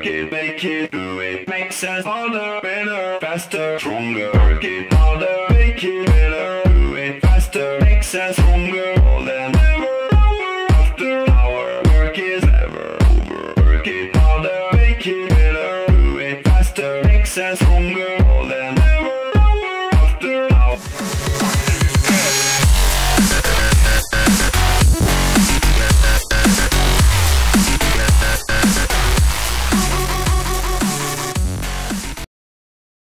work it, make it, do it, makes us harder, better, faster, stronger. Work it harder, make it better, do it faster, makes us stronger. More than ever, hour after hour, work is never over. Work it harder, make it better, do it faster, makes us stronger.